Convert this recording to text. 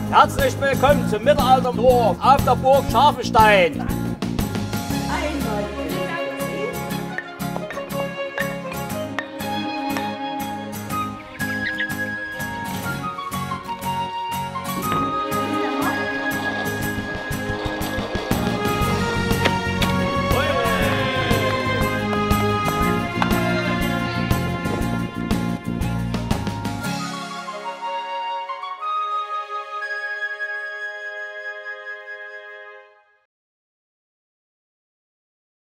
Herzlich willkommen zum Mittelalterdorf auf der Burg Scharfenstein.